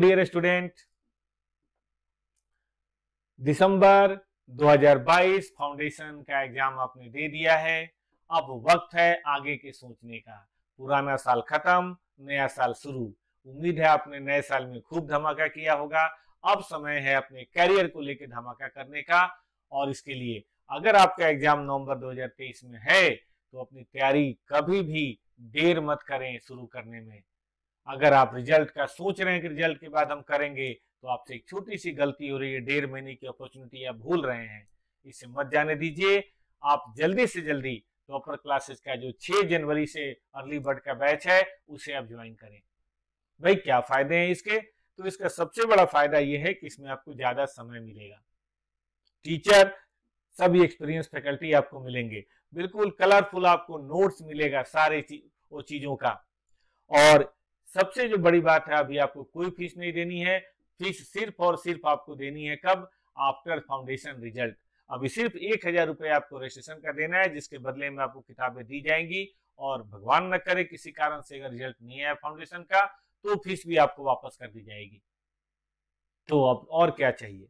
Dear student, दिसंबर 2022 foundation का exam आपने दे दिया है। अब वक्त है आगे के सोचने का। पुराना साल खत्म, नया साल शुरू। उम्मीद है आपने नए साल में खूब धमाका किया होगा। अब समय है अपने करियर को लेकर धमाका करने का। और इसके लिए अगर आपका एग्जाम नवंबर 2023 में है तो अपनी तैयारी कभी भी देर मत करें शुरू करने में। अगर आप रिजल्ट का सोच रहे हैं कि रिजल्ट के बाद हम करेंगे, तो आपसे एक छोटी सी गलती हो रही है। 1.5 महीने की अपॉर्चुनिटी आप भूल रहे हैं, इसे मत जाने दीजिए। आप जल्दी से जल्दी टॉपर क्लासेस का जो 6 जनवरी से अर्ली बर्ड का बैच है उसे आप ज्वाइन करें। भाई क्या फायदे हैं इसके? तो इसका सबसे बड़ा फायदा यह है कि इसमें आपको ज्यादा समय मिलेगा। टीचर सभी एक्सपीरियंस फैकल्टी आपको मिलेंगे, बिल्कुल कलरफुल आपको नोट्स मिलेगा सारे वो चीजों का। और सबसे जो बड़ी बात है, अभी आपको कोई फीस नहीं देनी है। फीस सिर्फ और सिर्फ आपको देनी है कब? After foundation result. अभी सिर्फ 1000 रुपए आपको रजिस्ट्रेशन का देना है, जिसके बदले में आपको किताबें दी जाएंगी। और भगवान न करे किसी कारण से अगर रिजल्ट नहीं आया फाउंडेशन का, तो फीस भी आपको वापस कर दी जाएगी। तो अब और क्या चाहिए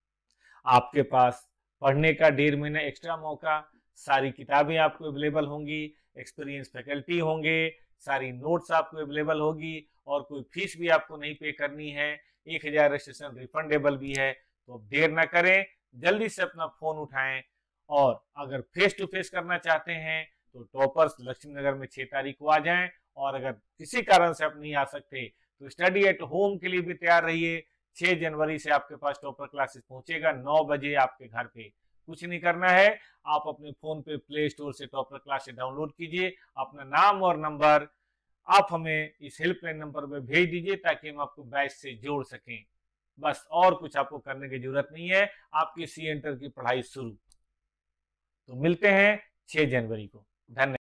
आपके पास? पढ़ने का 1.5 महीना एक्स्ट्रा मौका, सारी किताबें आपको अवेलेबल होंगी, एक्सपीरियंस फैकल्टी होंगे, सारी नोट्स आपको अवेलेबल होगी, और कोई फीस भी आपको नहीं पे करनी है। 1000 रजिस्ट्रेशन रिफंडेबल भी है। तो अब देर ना करें, जल्दी से अपना फोन उठाएं। और अगर फेस टू फेस करना चाहते हैं तो टॉपर्स लक्ष्मी नगर में 6 तारीख को आ जाएं। और अगर किसी कारण से आप नहीं आ सकते तो स्टडी एट होम के लिए भी तैयार रहिए। 6 जनवरी से आपके पास टॉपर क्लासेस पहुंचेगा 9 बजे आपके घर पे। कुछ नहीं करना है, आप अपने फोन पे प्ले स्टोर से टॉपर क्लासेस डाउनलोड कीजिए, अपना नाम और नंबर आप हमें इस हेल्पलाइन नंबर पे भेज दीजिए ताकि हम आपको बैच से जोड़ सकें। बस और कुछ आपको करने की जरूरत नहीं है। आपकी सी एंटर की पढ़ाई शुरू। तो मिलते हैं 6 जनवरी को। धन्यवाद।